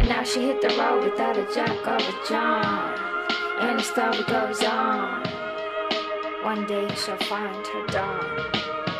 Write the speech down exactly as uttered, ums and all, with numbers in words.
Now she hit the road without a jack or a John, and the story goes on. One day she'll find her dawn.